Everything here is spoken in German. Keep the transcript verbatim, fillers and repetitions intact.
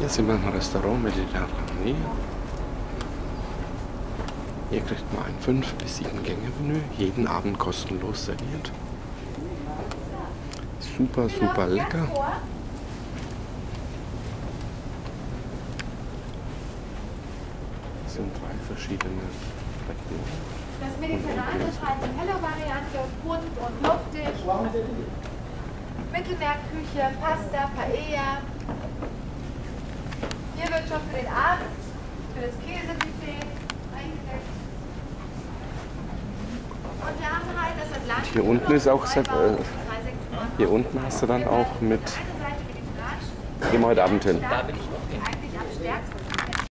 Hier sind wir im Restaurant Mediterranee. Hier kriegt man ein fünf bis sieben Gänge-Menü, jeden Abend kostenlos serviert. Super, super lecker. Das sind drei verschiedene Regionen. Das Mediterrane schreibt die Hello-Variante, bunt und luftig. Mittelmeerküche, Pasta, Paella. Hier wird schon für den Abend, für das Käsebuffet eingedeckt. Und wir haben halt das Atlantik. Hier unten ist auch, äh, hier unten hast du dann auch mit, gehen wir heute Abend hin. Da bin ich noch.